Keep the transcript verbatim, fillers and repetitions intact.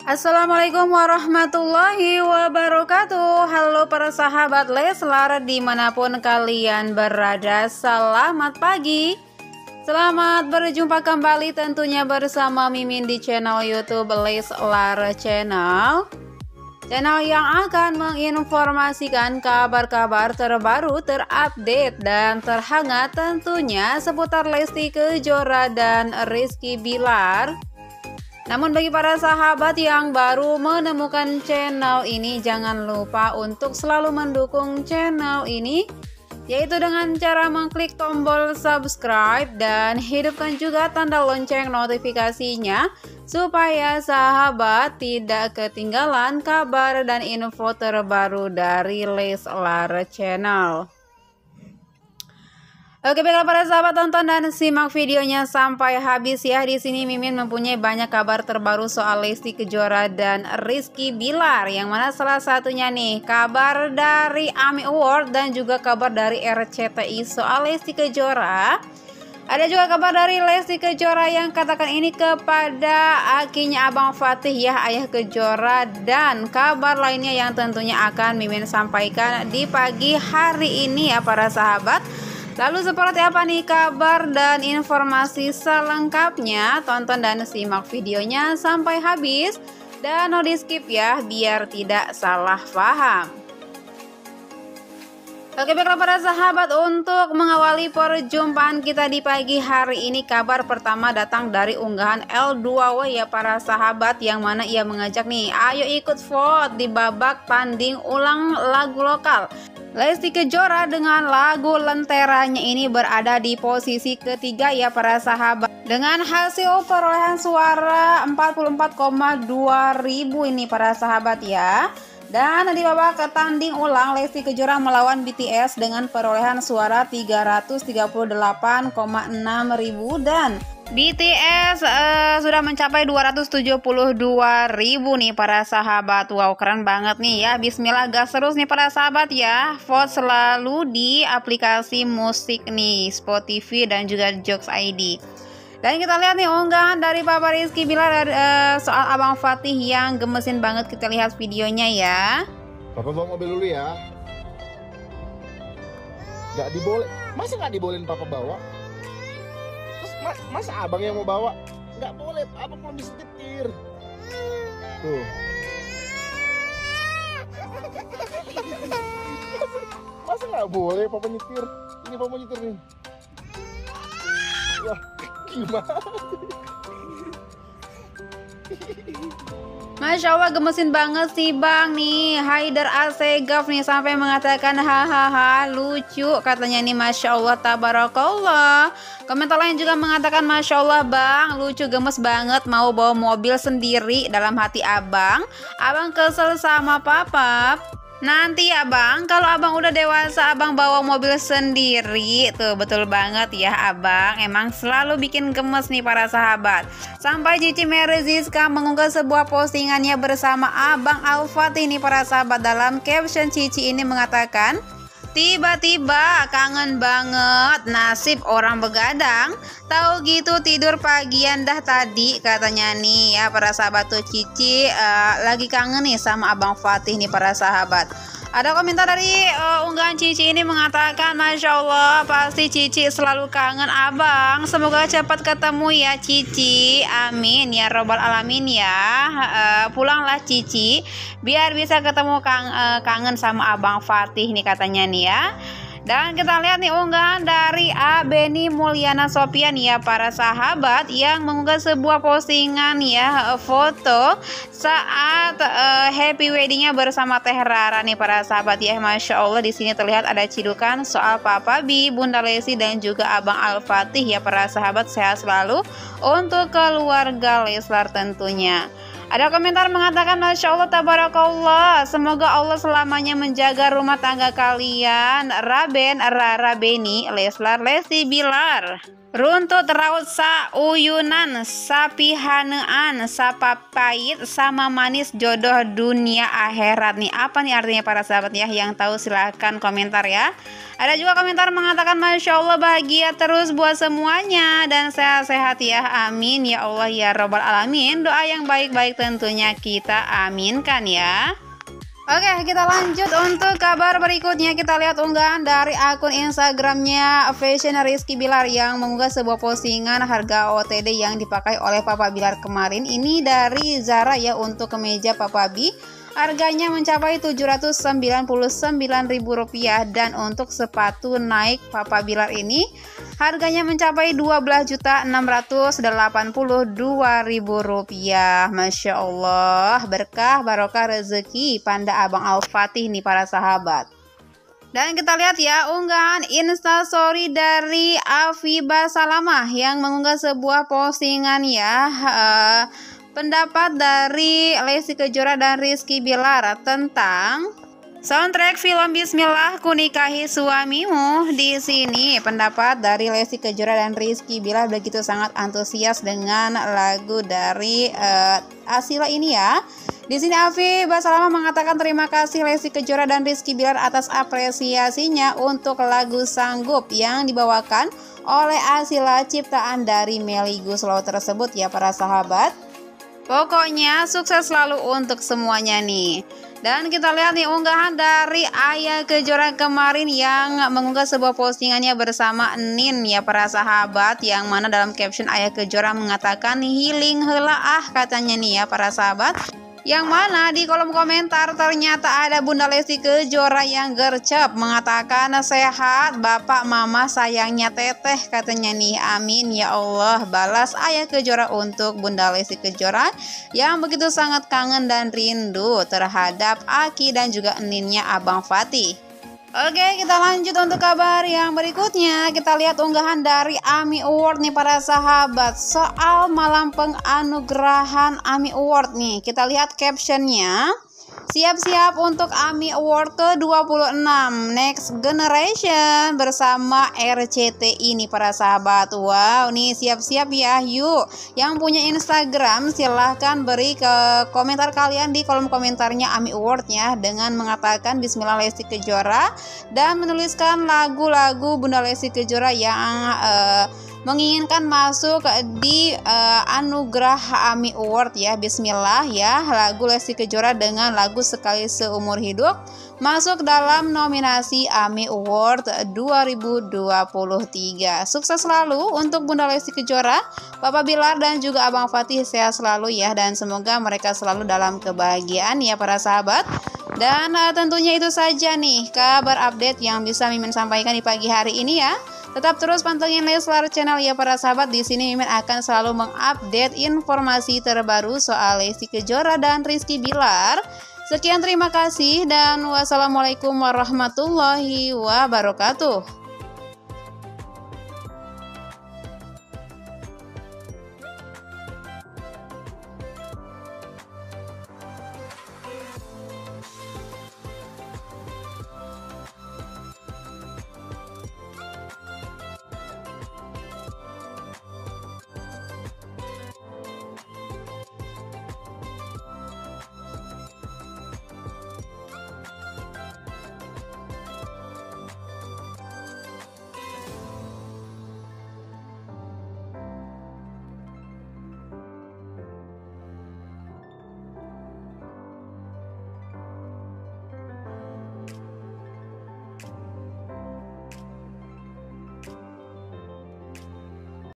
Assalamualaikum warahmatullahi wabarakatuh. Halo para sahabat Leslar dimanapun kalian berada, selamat pagi. Selamat berjumpa kembali tentunya bersama Mimin di channel YouTube Leslar Channel, channel yang akan menginformasikan kabar-kabar terbaru, terupdate dan terhangat tentunya seputar Lesti Kejora dan Rizky Bilar. Namun bagi para sahabat yang baru menemukan channel ini, jangan lupa untuk selalu mendukung channel ini, yaitu dengan cara mengklik tombol subscribe dan hidupkan juga tanda lonceng notifikasinya, supaya sahabat tidak ketinggalan kabar dan info terbaru dari Leslar Channel. Oke, baiklah para sahabat, tonton dan simak videonya sampai habis ya. Di sini Mimin mempunyai banyak kabar terbaru soal Lesti Kejora dan Rizky Bilar, yang mana salah satunya nih kabar dari AMI Award dan juga kabar dari R C T I soal Lesti Kejora. Ada juga kabar dari Lesti Kejora yang katakan ini kepada akinya Abang Fatih ya, ayah Kejora, dan kabar lainnya yang tentunya akan Mimin sampaikan di pagi hari ini ya para sahabat. Lalu seperti apa nih kabar dan informasi selengkapnya? Tonton dan simak videonya sampai habis dan no di skip ya, biar tidak salah paham. Oke, baiklah para sahabat, untuk mengawali perjumpaan kita di pagi hari ini, kabar pertama datang dari unggahan L dua W ya para sahabat, yang mana ia mengajak nih, ayo ikut vote di babak tanding ulang lagu lokal. Lesti Kejora dengan lagu Lenteranya ini berada di posisi ketiga ya para sahabat, dengan hasil perolehan suara empat puluh empat koma dua ribu ini para sahabat ya. Dan di babak tanding ulang, Lesti Kejora melawan B T S dengan perolehan suara tiga ratus tiga puluh delapan koma enam ribu, dan B T S uh, sudah mencapai dua ratus tujuh puluh dua ribu nih para sahabat. Wow, keren banget nih ya. Bismillah, gas terus nih para sahabat ya. Vote selalu di aplikasi musik nih, Spotify dan juga Joox I D. Dan kita lihat nih unggahan dari Papa Rizky Bilar uh, soal Abang Fatih yang gemesin banget. Kita lihat videonya ya. Papa bawa mobil dulu ya. Gak diboleh. Masa gak dibolehin Papa bawa? Terus mas, masa abang yang mau bawa? Gak boleh, abang belum bisa nyetir. Tuh. Masa gak boleh Papa nyetir? Ini Papa nyetir nih. Wah, gimana? Masya Allah, gemesin banget sih bang nih. Haidar Assegaf nih sampai mengatakan hahaha lucu katanya nih. Masya Allah, tabarakallah. Komentar lain juga mengatakan Masya Allah bang, lucu, gemes banget, mau bawa mobil sendiri. Dalam hati abang, abang kesel sama papa. Nanti ya bang, kalau abang udah dewasa abang bawa mobil sendiri. Tuh betul banget ya abang, emang selalu bikin gemes nih para sahabat. Sampai Cici Mary Zizka mengunggah sebuah postingannya bersama Abang Al-Fatih nih para sahabat. Dalam caption Cici ini mengatakan, tiba-tiba kangen banget nasib orang begadang, tahu gitu tidur pagian dah tadi katanya nih ya para sahabat. Tuh Cici uh, lagi kangen nih sama Abang Fatih nih para sahabat. Ada komentar dari uh, unggahan Cici ini mengatakan Masya Allah, pasti Cici selalu kangen abang, semoga cepat ketemu ya Cici, amin ya robbal alamin ya. Uh, pulanglah Cici biar bisa ketemu kang, uh, kangen sama Abang Fatih nih katanya nih ya. Dan kita lihat nih unggahan dari A Beni Mulyana Sopian ya para sahabat, yang mengunggah sebuah postingan ya foto saat uh, happy weddingnya bersama Teh Rara nih para sahabat ya. Masya Allah, di sini terlihat ada cidukan soal Papa B, Bunda Lesti dan juga Abang Al-Fatih ya para sahabat. Sehat selalu untuk keluarga Leslar tentunya. Ada komentar mengatakan Masya Allah, tabarakallah, semoga Allah selamanya menjaga rumah tangga kalian. Raben Rara Beni Leslar Lesti Bilar. Runtut raut sauyunan, sapihanean, sapapait, sama manis jodoh dunia akhirat nih. Apa nih artinya para sahabat ya? Yang tahu silahkan komentar ya. Ada juga komentar mengatakan Masya Allah bahagia terus buat semuanya dan sehat-sehat ya. Amin ya Allah ya Robbal Alamin. Doa yang baik-baik tentunya kita aminkan ya. Oke, kita lanjut untuk kabar berikutnya. Kita lihat unggahan dari akun Instagramnya Fashion Rizky Bilar yang mengunggah sebuah postingan harga O T D yang dipakai oleh Papa Bilar kemarin. Ini dari Zara ya, untuk kemeja Papa B. Harganya mencapai tujuh ratus sembilan puluh sembilan ribu rupiah dan untuk sepatu Nike Papa Bilar ini harganya mencapai dua belas juta enam ratus delapan puluh dua ribu rupiah. Masya Allah, berkah barokah rezeki Panda Abang Al-Fatih nih para sahabat. Dan kita lihat ya unggahan instastory dari Afiba Salamah yang mengunggah sebuah postingan ya. Uh, pendapat dari Lesti Kejora dan Rizky Bilar tentang soundtrack film Bismillah Kunikahi Suamimu. Di sini pendapat dari Lesti Kejora dan Rizky Bilar begitu sangat antusias dengan lagu dari uh, Asila ini ya. Di sini Afiba Salamah mengatakan terima kasih Lesti Kejora dan Rizky Bilar atas apresiasinya untuk lagu Sanggup yang dibawakan oleh Asila ciptaan dari Melly Guslow tersebut ya para sahabat. Pokoknya sukses selalu untuk semuanya nih. Dan kita lihat nih unggahan dari Ayah Kejora kemarin yang mengunggah sebuah postingannya bersama Nin ya para sahabat, yang mana dalam caption Ayah Kejora mengatakan healing heula ah katanya nih ya para sahabat. Yang mana di kolom komentar ternyata ada Bunda Lesti Kejora yang gercep mengatakan sehat bapak mama sayangnya teteh katanya nih. Amin ya Allah, balas Ayah Kejora untuk Bunda Lesti Kejora yang begitu sangat kangen dan rindu terhadap Aki dan juga eninnya Abang Fatih. Oke, kita lanjut untuk kabar yang berikutnya. Kita lihat unggahan dari AMI Award nih para sahabat, soal malam penganugerahan AMI Award nih. Kita lihat captionnya, siap-siap untuk AMI Award ke dua puluh enam Next Generation bersama R C T I ini para sahabat. Wow, nih siap-siap ya. Yuk, yang punya Instagram silahkan beri ke komentar kalian di kolom komentarnya AMI Award ya, dengan mengatakan Bismillah Lesti Kejora dan menuliskan lagu-lagu Bunda Lesti Kejora yang uh, menginginkan masuk di uh, anugerah AMI Award ya. Bismillah ya, lagu Lesti Kejora dengan lagu Sekali Seumur Hidup masuk dalam nominasi AMI Award dua ribu dua puluh tiga. Sukses selalu untuk Bunda Lesti Kejora, Papa Bilar dan juga Abang Fatih, sehat selalu ya, dan semoga mereka selalu dalam kebahagiaan ya para sahabat. Dan uh, tentunya itu saja nih kabar update yang bisa Mimin sampaikan di pagi hari ini ya. Tetap terus pantengin Leslar Channel ya para sahabat. Di sini Mimin akan selalu mengupdate informasi terbaru soal Lesti Kejora dan Rizky Bilar. Sekian, terima kasih dan wassalamualaikum warahmatullahi wabarakatuh.